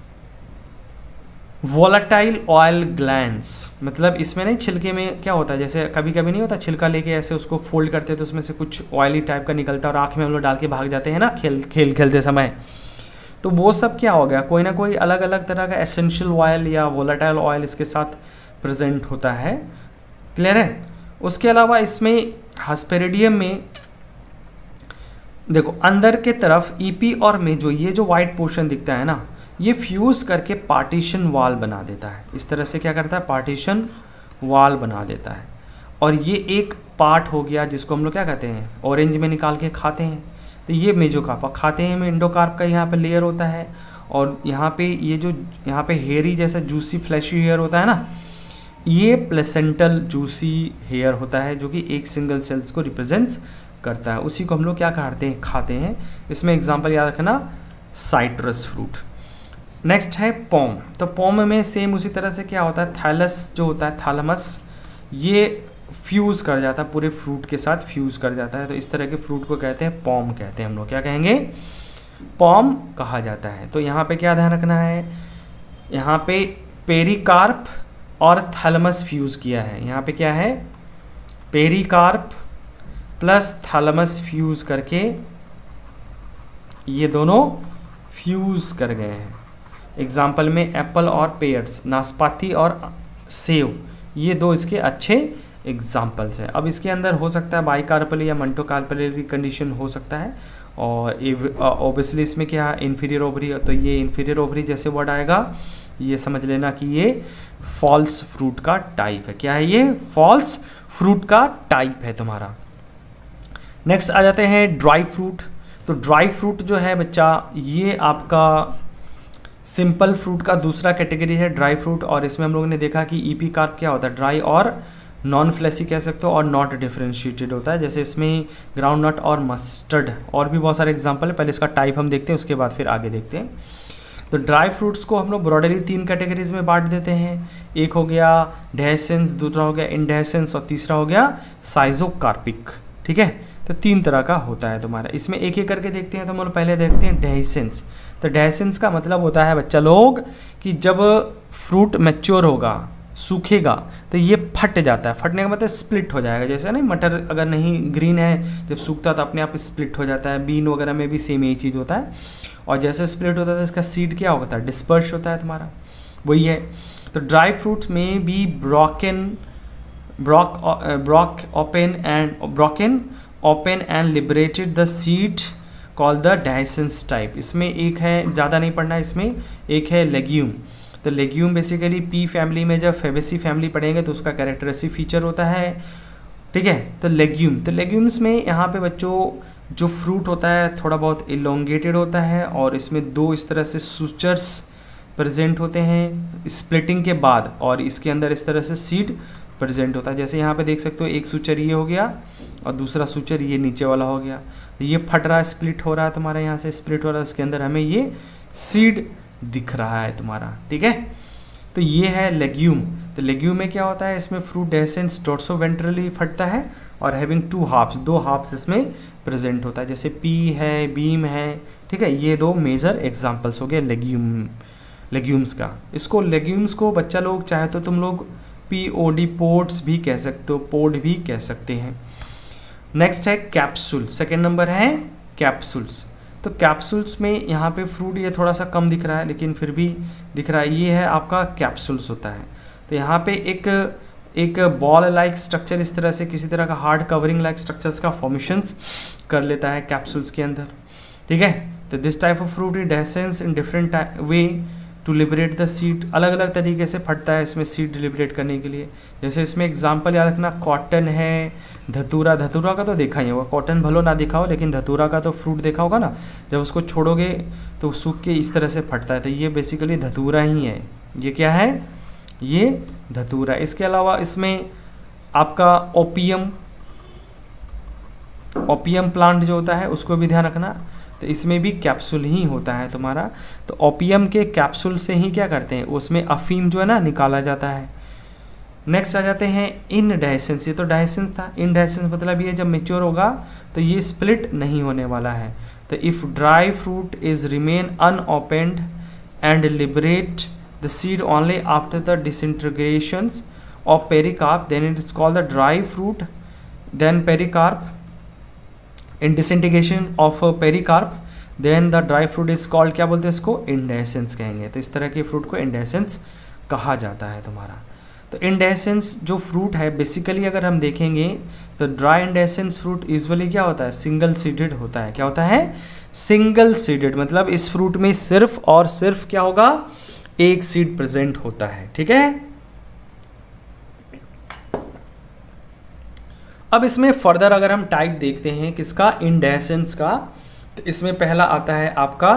volatile oil glands. मतलब इसमें नहीं, छिलके में क्या होता है, जैसे कभी कभी नहीं होता, छिलका लेके ऐसे उसको फोल्ड करते हैं तो उसमें से कुछ ऑयली टाइप का निकलता है और आँख में हम लोग डाल के भाग जाते हैं ना खेलते समय। तो वो सब क्या हो गया, कोई ना कोई अलग अलग तरह का एसेंशियल ऑयल या वोलेटाइल ऑयल इसके साथ प्रेजेंट होता है। क्लियर है। उसके अलावा इसमें हस्पेरिडियम में देखो अंदर के तरफ ईपी और मेजो, ये जो वाइट पोर्शन दिखता है ना, ये फ्यूज करके पार्टीशन वॉल बना देता है। इस तरह से क्या करता है, पार्टीशन वॉल बना देता है। और ये एक पार्ट हो गया जिसको हम लोग क्या कहते हैं, ऑरेंज में निकाल के खाते हैं। तो ये मेजोकार्प खाते हैं, एंडोकार्प का यहाँ पे लेयर होता है। और यहाँ पे ये जो यहाँ पे हेयरी जैसा जूसी फ्लैशी हेयर होता है ना, ये प्लेसेंटल जूसी हेयर होता है, जो कि एक सिंगल सेल्स को रिप्रेजेंट्स करता है, उसी को हम लोग क्या खाते हैं। इसमें एग्जांपल याद रखना, साइट्रस फ्रूट। नेक्स्ट है पॉम। तो पॉम में सेम उसी तरह से क्या होता है, थैलस जो होता है, थैलमस, ये फ्यूज़ कर जाता है, पूरे फ्रूट के साथ फ्यूज़ कर जाता है। तो इस तरह के फ्रूट को कहते हैं पॉम कहते हैं हम लोग, क्या कहेंगे, पॉम कहा जाता है। तो यहाँ पे क्या ध्यान रखना है, यहाँ पे पेरिकार्प और थैलमस फ्यूज़ किया है। यहाँ पे क्या है, पेरिकार्प प्लस थैलमस फ्यूज़ करके ये दोनों फ्यूज़ कर गए हैं। एग्जाम्पल में एप्पल और पेयर्स, नाशपाती और सेव, ये दो इसके अच्छे एग्जाम्पल्स हैं। अब इसके अंदर हो सकता है बाइकार्पली या मंटोकार्पली कंडीशन हो सकता है, और ऑब्वियसली इसमें क्या इंफीरियर ओवरी, तो ये इंफीरियर ओवरी जैसे वर्ड आएगा ये समझ लेना कि ये फॉल्स फ्रूट का टाइप है। क्या है ये, फॉल्स फ्रूट का टाइप है तुम्हारा। नेक्स्ट आ जाते हैं ड्राई फ्रूट। तो ड्राई फ्रूट जो है बच्चा, ये आपका सिंपल फ्रूट का दूसरा कैटेगरी है ड्राई फ्रूट, और इसमें हम लोगों ने देखा कि ईपी कार्प क्या होता है, ड्राई और नॉन फ्लेसी कह सकते हो, और नॉट डिफरेंशिएटेड होता है। जैसे इसमें ग्राउंड नट और मस्टर्ड, और भी बहुत सारे एग्जांपल है, पहले इसका टाइप हम देखते हैं, उसके बाद फिर आगे देखते हैं। तो ड्राई फ्रूट्स को हम लोग ब्रॉडली 3 कैटेगरीज में बांट देते हैं। एक हो गया डेहेसेंस, दूसरा हो गया इंडेहेसेंस, और तीसरा हो गया साइजोकार्पिक। ठीक है, तो 3 तरह का होता है तुम्हारा। इसमें एक एक करके देखते हैं। तो हम लोग पहले देखते हैं डेहेसेंस। तो डेहेसेंस का मतलब होता है बच्चा लोग कि जब फ्रूट मैच्योर होगा, सूखेगा, तो ये फट जाता है। फटने का मतलब स्प्लिट हो जाएगा। जैसे नहीं, मटर अगर नहीं ग्रीन है, जब सूखता है तो अपने आप स्प्लिट हो जाता है। बीन वगैरह में भी सेम यही चीज़ होता है, और जैसे स्प्लिट होता है तो इसका सीड क्या होता है, डिस्पर्स होता है तुम्हारा, वही है। तो ड्राई फ्रूट्स में भी broken open and liberated the seed called the dehiscence type। इसमें एक है, ज़्यादा नहीं पढ़ना है, इसमें एक है लेग्यूम। तो लेग्यूम बेसिकली पी फैमिली में जब फेबेसी फैमिली पढ़ेंगे तो उसका कैरेक्टरिस्टिक फीचर होता है। ठीक है, तो लेग्यूम्स में यहाँ पे बच्चों जो फ्रूट होता है थोड़ा बहुत इलोंगेटेड होता है, और इसमें 2 इस तरह से सूचर्स प्रेजेंट होते हैं स्प्लिटिंग के बाद, और इसके अंदर इस तरह से सीड प्रेजेंट होता है। जैसे यहाँ पे देख सकते हो, एक सूचर ये हो गया और दूसरा सूचर ये नीचे वाला हो गया। ये फट रहा है, स्प्लिट हो रहा है तुम्हारा, यहाँ से स्प्लिट हो रहा है, इसके अंदर हमें ये सीड दिख रहा है तुम्हारा। ठीक है, तो ये है लेग्यूम। तो लेग्यूम में क्या होता है, इसमें फ्रूट डेसेंस डोर्सोवेंट्रली फटता है, और हैविंग 2 हाफ्स, 2 हाफ्स इसमें प्रेजेंट होता है। जैसे पी है, बीम है। ठीक है, ये 2 मेजर एग्जाम्पल्स हो गए लेग्यूम्स का। इसको लेग्यूम्स को बच्चा लोग चाहे तो तुम लोग POD पोड्स भी कह सकते हो, पोड भी कह सकते हैं। नेक्स्ट है कैप्सूल। सेकेंड नंबर है कैप्सूल्स। तो कैप्सूल्स में यहाँ पे फ्रूट ये थोड़ा सा कम दिख रहा है, लेकिन फिर भी दिख रहा है, ये है आपका कैप्सूल्स होता है। तो यहाँ पे एक बॉल लाइक स्ट्रक्चर, इस तरह से किसी तरह का हार्ड कवरिंग लाइक स्ट्रक्चर्स का फॉर्मेशंस कर लेता है कैप्सूल्स के अंदर। ठीक है, तो this type of fruit is dehiscent in different way to liberate the seed. अलग अलग तरीके से फटता है इसमें सीड लिबरेट करने के लिए। जैसे इसमें एग्जांपल याद रखना, कॉटन है, धतूरा का तो देखा ही होगा, कॉटन भलो ना देखा हो, लेकिन धतूरा का तो फ्रूट देखा होगा ना। जब उसको छोड़ोगे तो सूख के इस तरह से फटता है, तो ये बेसिकली धतूरा ही है। ये क्या है, ये धतूरा। इसके अलावा इसमें आपका ओपियम प्लांट जो होता है उसको भी ध्यान रखना। तो इसमें भी कैप्सूल ही होता है तुम्हारा। तो ओपियम के कैप्सूल से ही क्या करते हैं, उसमें अफीम जो है ना निकाला जाता है। नेक्स्ट आ जाते हैं इनडेहेसेंस। ये तो डेहेसेंस था, इनडेहेसेंस मतलब ये जब मेच्योर होगा तो ये स्प्लिट नहीं होने वाला है। तो if dry fruit is remain unopened and liberate the seed only after the disintegrations of pericarp, then it is called the dry fruit. Then pericarp, in disintegration of pericarp, then the dry fruit is called, क्या बोलते हैं इसको, इंडेसेंस कहेंगे। तो इस तरह के fruit को इंडेसेंस कहा जाता है तुम्हारा। तो इंडेसेंस जो फ्रूट है बेसिकली अगर हम देखेंगे तो ड्राई इंडेसेंस फ्रूट यूजुअली क्या होता है, सिंगल सीडेड होता है। क्या होता है, सिंगल सीडेड, मतलब इस फ्रूट में सिर्फ और सिर्फ क्या होगा, एक सीड प्रेजेंट होता है। ठीक है, अब इसमें फर्दर अगर हम टाइप देखते हैं किसका, इंडेसेंस का, तो इसमें पहला आता है आपका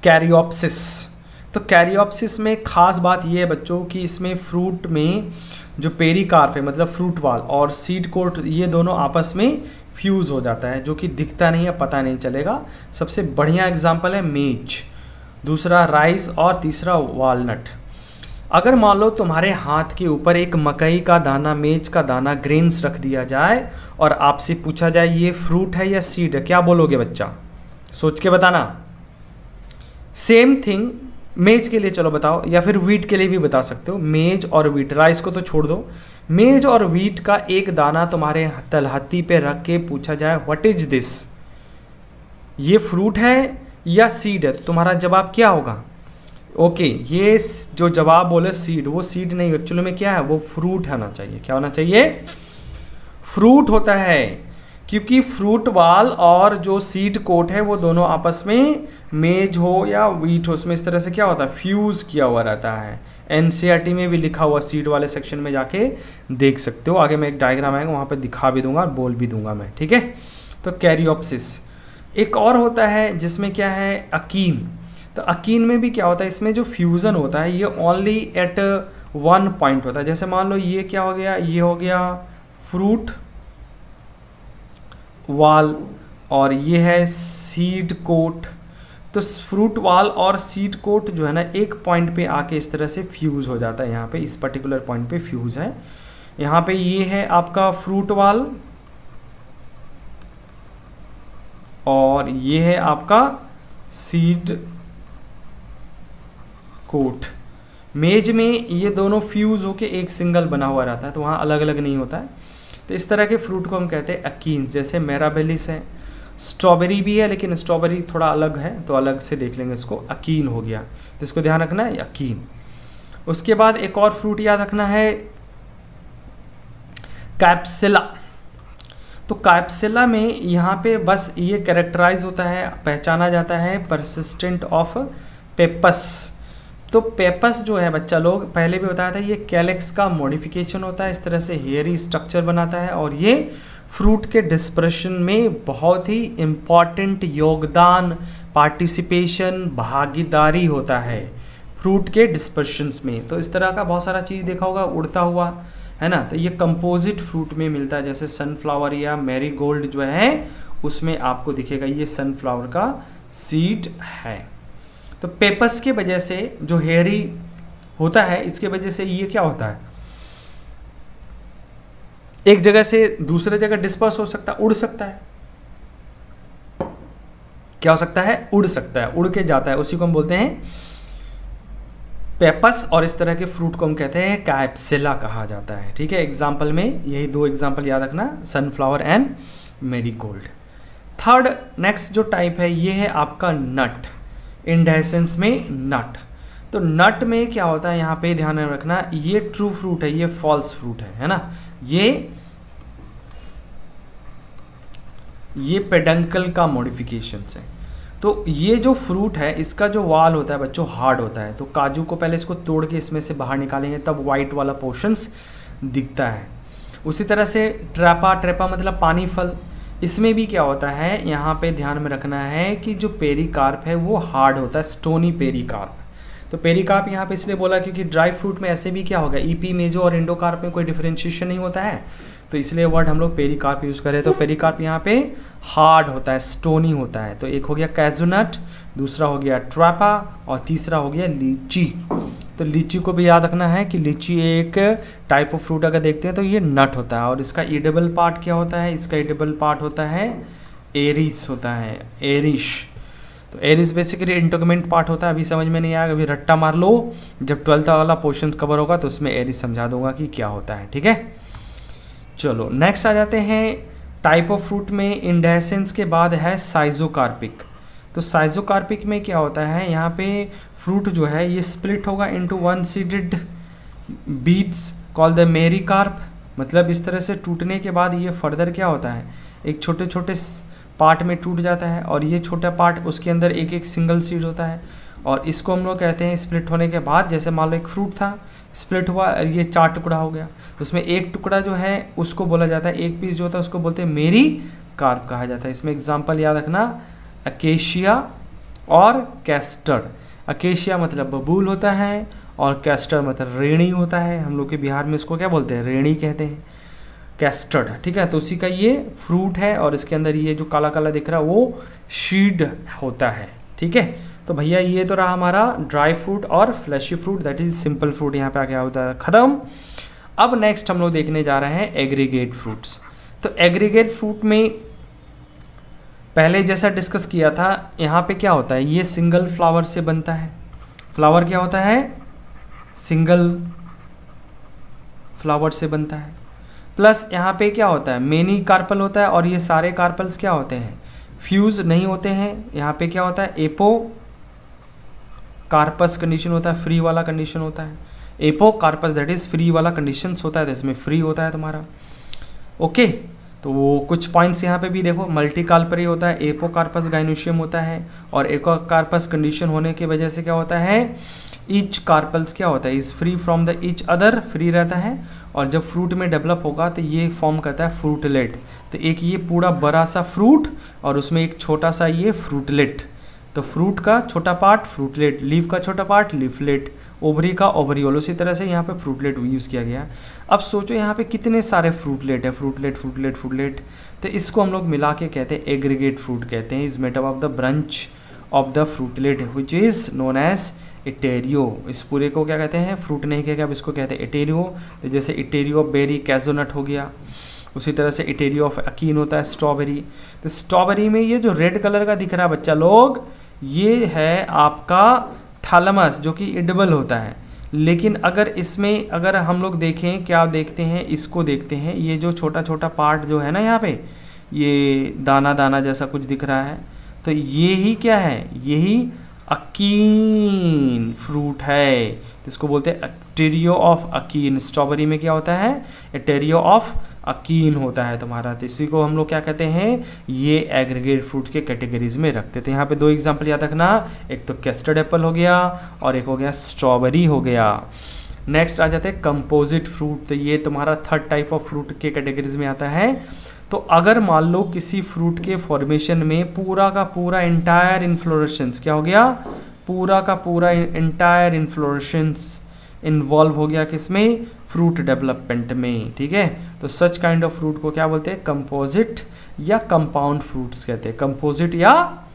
कैरियोप्सिस। तो कैरियोप्सिस में खास बात यह है बच्चों कि इसमें फ्रूट में जो पेरिकार्प है मतलब फ्रूट वाल और सीड कोट, ये दोनों आपस में फ्यूज हो जाता है, जो कि दिखता नहीं है, पता नहीं चलेगा। सबसे बढ़िया एग्जाम्पल है मेज, दूसरा राइस और तीसरा वॉलनट। अगर मान लो तुम्हारे हाथ के ऊपर एक मकई का दाना, मेज का दाना, ग्रेन्स रख दिया जाए और आपसे पूछा जाए ये फ्रूट है या सीड है, क्या बोलोगे बच्चा? सोच के बताना। सेम थिंग मेज के लिए चलो बताओ, या फिर वीट के लिए भी बता सकते हो। मेज और वीट, राइस को तो छोड़ दो, मेज और वीट का एक दाना तुम्हारे तलहत्ती पे रख के पूछा जाए व्हाट इज दिस, ये फ्रूट है या सीड है, तो तुम्हारा जवाब क्या होगा? ओके, ये जो जवाब बोले सीड, वो सीड नहीं, एक्चुअली में क्या है, वो फ्रूट होना चाहिए। क्या होना चाहिए? फ्रूट होता है, क्योंकि फ्रूट वाल और जो सीड कोट है वो दोनों आपस में, मेज हो या वीट हो, उसमें इस तरह से क्या होता है, फ्यूज किया हुआ रहता है। एनसीईआरटी में भी लिखा हुआ, सीड वाले सेक्शन में जाके देख सकते हो। आगे मैं एक डायग्राम आएगा वहाँ पे दिखा भी दूंगा और बोल भी दूंगा मैं, ठीक है। तो कैरियोप्सिस एक और होता है जिसमें क्या है, अकीन। तो अकीन में भी क्या होता है, इसमें जो फ्यूज़न होता है ये ओनली एट वन पॉइंट होता है। जैसे मान लो ये क्या हो गया, ये हो गया फ्रूट वाल और ये है सीड कोट। तो फ्रूट वाल और सीड कोट जो है ना, एक पॉइंट पे आके इस तरह से फ्यूज़ हो जाता है। यहाँ पे इस पर्टिकुलर पॉइंट पे फ्यूज़ है। यहाँ पे ये है आपका फ्रूट वाल और ये है आपका सीड कोट। मेज में ये दोनों फ्यूज होके एक सिंगल बना हुआ रहता है, तो वहाँ अलग अलग नहीं होता है। तो इस तरह के फ्रूट को हम कहते हैं अकीन्स। जैसे मेराबेलिस है, स्ट्रॉबेरी भी है, लेकिन स्ट्रॉबेरी थोड़ा अलग है तो अलग से देख लेंगे, इसको अकीन हो गया, तो इसको ध्यान रखना है, अकीन। उसके बाद एक और फ्रूट याद रखना है, कैप्सिला। तो कैप्सिला में यहाँ पे बस ये कैरेक्टराइज होता है, पहचाना जाता है परसिस्टेंट ऑफ पेपस। तो पेपस जो है बच्चा लोग पहले भी बताया था, ये कैलेक्स का मॉडिफिकेशन होता है, इस तरह से हेयरी स्ट्रक्चर बनाता है और ये फ्रूट के डिस्पर्शन में बहुत ही इम्पॉर्टेंट योगदान, पार्टिसिपेशन, भागीदारी होता है फ्रूट के डिस्पर्शंस में। तो इस तरह का बहुत सारा चीज़ देखा होगा उड़ता हुआ, है ना। तो ये कंपोजिट फ्रूट में मिलता है, जैसे सनफ्लावर या मैरीगोल्ड जो है उसमें आपको दिखेगा ये सनफ्लावर का सीड है। तो पेपस के वजह से जो हेयरी होता है, इसके वजह से ये क्या होता है, एक जगह से दूसरे जगह डिस्पर्स हो सकता है, उड़ सकता है। क्या हो सकता है? उड़ सकता है, उड़ के जाता है, उसी को हम बोलते हैं पेपस। और इस तरह के फ्रूट को हम कहते हैं कैप्सिला कहा जाता है, ठीक है। एग्जाम्पल में यही दो एग्जाम्पल याद रखना, sunflower and marigold. Third next जो टाइप है ये है आपका नट, इंडेसेंस में नट। तो नट में क्या होता है, यहाँ पे ध्यान रखना, ये ट्रू फ्रूट है, ये फॉल्स फ्रूट है ना। ये पेडंकल का मॉडिफिकेशन है। तो ये जो फ्रूट है इसका जो वाल होता है बच्चों हार्ड होता है। तो काजू को पहले इसको तोड़ के इसमें से बाहर निकालेंगे तब वाइट वाला पोर्शंस दिखता है। उसी तरह से ट्रैपा मतलब पानी फल, इसमें भी क्या होता है, यहाँ पे ध्यान में रखना है कि जो पेरिकार्प है वो हार्ड होता है, स्टोनी पेरिकार्प। तो पेरिकार्प यहाँ पे इसलिए बोला क्योंकि ड्राई फ्रूट में ऐसे भी क्या होगा, ईपी मेजो और इंडोकार्प में कोई डिफरेंशिएशन नहीं होता है, तो इसलिए वर्ड हम लोग पेरिकार्प यूज़ करें। तो पेरिकार्प यहाँ पे हार्ड होता है, स्टोनी होता है। तो एक हो गया कैजुनट, दूसरा हो गया ट्रैपा और तीसरा हो गया लीची। तो लीची को भी याद रखना है कि लीची एक टाइप ऑफ फ्रूट अगर देखते हैं तो ये नट होता है। और इसका एडिबल पार्ट क्या होता है, इसका एडिबल पार्ट होता है एरिस होता है, एरिश। तो एरिस बेसिकली इंटेगुमेंट पार्ट होता है। अभी समझ में नहीं आएगा, अभी रट्टा मार लो, जब 12th वाला पोर्शन कवर होगा तो उसमें एरिस समझा दूंगा कि क्या होता है, ठीक है। चलो नेक्स्ट आ जाते हैं टाइप ऑफ फ्रूट में। इंडेसेंस के बाद है साइजोकार्पिक। तो साइजोकार्पिक में क्या होता है, यहाँ पे फ्रूट जो है ये स्प्लिट होगा into one seeded beads called the mericarp. मतलब इस तरह से टूटने के बाद ये फर्दर क्या होता है, एक छोटे छोटे पार्ट में टूट जाता है और ये छोटा पार्ट उसके अंदर एक एक सिंगल सीड होता है। और इसको हम लोग कहते हैं स्प्लिट होने के बाद, जैसे मान लो एक फ्रूट था, स्प्लिट हुआ और ये 4 टुकड़ा हो गया, उसमें एक टुकड़ा जो है उसको बोला जाता है, एक पीस जो होता है उसको बोलते हैं मेरी कार्प कहा जाता है। इसमें एग्जांपल याद रखना, अकेशिया और कैस्टर। अकेशिया मतलब बबूल होता है और कैस्टर मतलब रेणी होता है, हम लोग के बिहार में इसको क्या बोलते हैं, रेणी कहते हैं, कैस्टर्ड, ठीक है। तो उसी का ये फ्रूट है और इसके अंदर ये जो काला काला दिख रहा है वो शीड होता है, ठीक है। तो भैया ये तो रहा हमारा ड्राई फ्रूट और fleshy fruit, that is simple fruit, यहाँ पे आ क्या होता है खत्म। अब नेक्स्ट हम लोग देखने जा रहे हैं एग्रीगेट फ्रूट्स। तो एग्रीगेट फ्रूट में पहले जैसा डिस्कस किया था, यहाँ पे क्या होता है, ये सिंगल फ्लावर से बनता है। फ्लावर क्या होता है, सिंगल फ्लावर से बनता है। प्लस यहाँ पे क्या होता है, मेनी कार्पल होता है और ये सारे कार्पल्स क्या होते हैं, फ्यूज नहीं होते हैं। यहाँ पे क्या होता है, एपो कार्पस कंडीशन होता है, फ्री वाला कंडीशन होता है। Apocarpous that is free वाला कंडीशन होता है, इसमें फ्री होता है तुम्हारा, ओके। तो वो कुछ पॉइंट्स यहाँ पे भी देखो, मल्टी कार्परी होता है, एपो कार्पस गाइनोशियम होता है और एको कार्पस कंडीशन होने की वजह से क्या होता है, ईच कार्पल्स क्या होता है, is free from the each other, free रहता है। और जब फ्रूट में डेवलप होगा तो ये फॉर्म करता है फ्रूटलेट। तो एक ये पूरा बड़ा सा फ्रूट और उसमें एक छोटा सा ये फ्रूटलेट। तो फ्रूट का छोटा पार्ट फ्रूटलेट, लीफ का छोटा पार्ट लीफलेट, ओवरी का ओवरियोल, उसी तरह से यहाँ पे फ्रूटलेट यूज़ किया गया। अब सोचो यहाँ पे कितने सारे फ्रूटलेट है, फ्रूटलेट फ्रूटलेट फ्रूटलेट, तो इसको हम लोग मिला के कहते हैं एग्रीगेट फ्रूट कहते हैं। Is made up of the branch of the fruitlet which is known as etaerio. इस पूरे को क्या कहते हैं, फ्रूट नहीं कहते, अब इसको कहते हैं इटेरियो। तो जैसे इटेरियो ऑफ बेरी कैजोनट हो गया, उसी तरह से इटेरियो ऑफ अकीन होता है स्ट्रॉबेरी। तो स्ट्रॉबेरी में ये जो रेड कलर का दिख रहा है बच्चा लोग, ये है आपका थैलेमस जो कि एडिबल होता है। लेकिन अगर इसमें अगर हम लोग देखें, क्या देखते हैं, इसको देखते हैं, ये जो छोटा छोटा पार्ट जो है ना यहाँ पे, ये दाना दाना जैसा कुछ दिख रहा है, तो ये ही क्या है, यही अकीन फ्रूट है। तो इसको बोलते हैं एटेरियो ऑफ अकीन। स्ट्रॉबेरी में क्या होता है, एटेरियो ऑफ अकीन होता है तुम्हारा। तो इसी को हम लोग क्या कहते हैं, ये एग्रीगेट फ्रूट के कैटेगरीज में रखते थे। यहाँ पे दो एग्जांपल याद रखना, एक तो कैस्टर्ड एप्पल हो गया और एक हो गया स्ट्रॉबेरी हो गया। नेक्स्ट आ जाते हैं कंपोजिट फ्रूट। तो ये तुम्हारा थर्ड टाइप ऑफ फ्रूट के कैटेगरीज में आता है। तो अगर मान लो किसी फ्रूट के फॉर्मेशन में पूरा का पूरा इंटायर इन्फ्लोरेसेंस क्या हो गया, पूरा का पूरा इंटायर इन्फ्लोरेसेंस इन्वॉल्व हो गया किसमें, फ्रूट डेवलपमेंट में, ठीक है। तो सच काइंड ऑफ फ्रूट को क्या बोलते हैं, कंपोजिट या कंपाउंड फ्रूट्स कहते हैं, कंपोजिट या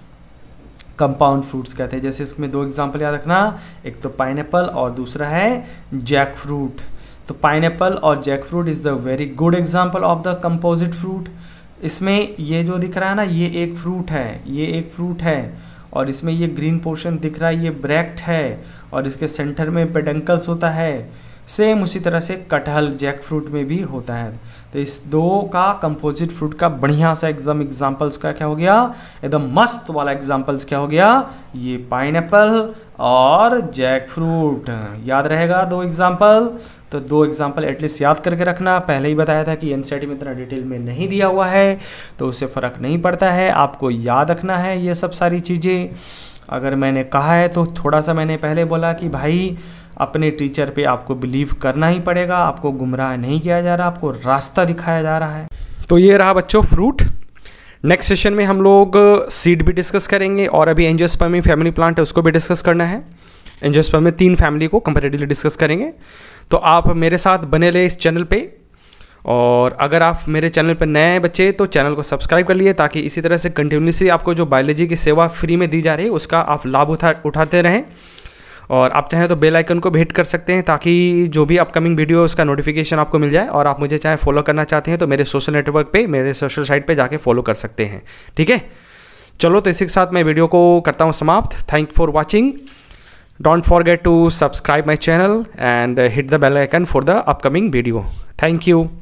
कंपाउंड फ्रूट्स कहते हैं। जैसे इसमें दो एग्जांपल याद रखना, एक तो पाइनएप्पल और दूसरा है जैक फ्रूट। तो पाइनएप्पल और jackfruit is the very good example of the composite fruit. इसमें ये जो दिख रहा है ना, ये एक फ्रूट है, ये एक फ्रूट है और इसमें ये ग्रीन पोर्शन दिख रहा है, ये ब्रैक्ट है और इसके सेंटर में पेडंकल्स होता है। सेम उसी तरह से कटहल जैक फ्रूट में भी होता है। तो इस दो का कंपोजिट फ्रूट का बढ़िया सा एकदम एग्जांपल्स का क्या हो गया, एकदम मस्त वाला एग्जांपल्स क्या हो गया, ये पाइनएप्पल और जैक फ्रूट। याद रहेगा दो एग्जांपल। तो दो एग्जांपल एटलीस्ट याद करके रखना। पहले ही बताया था कि एनसीईआरटी में इतना डिटेल में नहीं दिया हुआ है तो उससे फ़र्क नहीं पड़ता है, आपको याद रखना है ये सब सारी चीज़ें। अगर मैंने कहा है तो थोड़ा सा मैंने पहले बोला कि भाई अपने टीचर पे आपको बिलीव करना ही पड़ेगा, आपको गुमराह नहीं किया जा रहा, आपको रास्ता दिखाया जा रहा है। तो ये रहा बच्चों फ्रूट। नेक्स्ट सेशन में हम लोग सीड भी डिस्कस करेंगे और अभी एंजियोस्पर्मी फैमिली प्लांट है उसको भी डिस्कस करना है। एंजियोस्पर्मी में 3 फैमिली को कंपैरेटिवली डिस्कस करेंगे। तो आप मेरे साथ बने रहे इस चैनल पे, और अगर आप मेरे चैनल पर नए बच्चे तो चैनल को सब्सक्राइब कर लिए ताकि इसी तरह से कंटिन्यूसली आपको जो बायोलॉजी की सेवा फ्री में दी जा रही है उसका आप लाभ उठाते रहें। और आप चाहें तो बेल आइकन को भी हिट कर सकते हैं ताकि जो भी अपकमिंग वीडियो है उसका नोटिफिकेशन आपको मिल जाए। और आप मुझे चाहे फॉलो करना चाहते हैं तो मेरे सोशल नेटवर्क पे, मेरे सोशल साइट पे जाके फॉलो कर सकते हैं, ठीक है। चलो तो इसी के साथ मैं वीडियो को करता हूँ समाप्त। Thank for watching. Don't forget to subscribe my channel and hit the bell icon for the upcoming video. Thank you.